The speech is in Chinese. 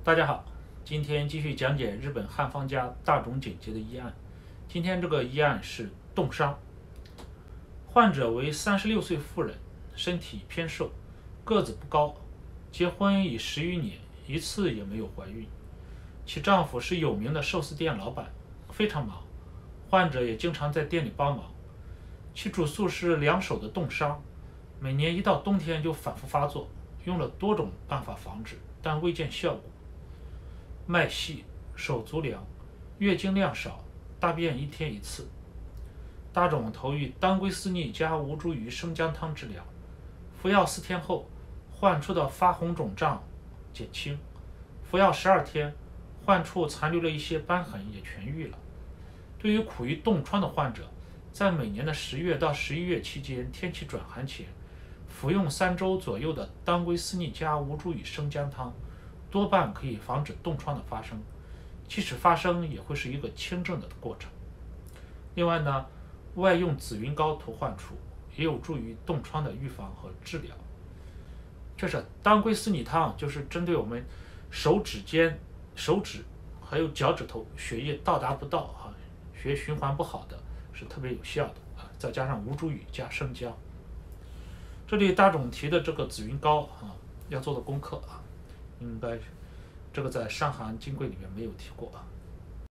大家好，今天继续讲解日本汉方家大冢景吉的医案。今天这个医案是冻伤，患者为36岁妇人，身体偏瘦，个子不高，结婚已10余年，一次也没有怀孕。其丈夫是有名的寿司店老板，非常忙，患者也经常在店里帮忙。其主诉是两手的冻伤，每年一到冬天就反复发作，用了多种办法防止，但未见效果。脉细，手足凉，月经量少，大便1天1次。大冢投予当归四逆加吴茱萸生姜汤治疗，服药4天后，患处的发红肿胀减轻，服药12天，患处残留了一些瘢痕也痊愈了。对于苦于冻疮的患者，在每年的10月到11月期间，天气转寒前，服用3周左右的当归四逆加吴茱萸生姜汤，多半可以防止冻疮的发生，即使发生也会是一个轻症的过程。另外呢，外用紫云膏涂患处，也有助于冻疮的预防和治疗。这是当归四逆汤，就是针对我们手指还有脚趾头血液到达不到血液循环不好的，是特别有效的再加上吴茱萸加生姜。这里大冢提的这个紫云膏要做的功课应该这个在《伤寒金匮》里面没有提过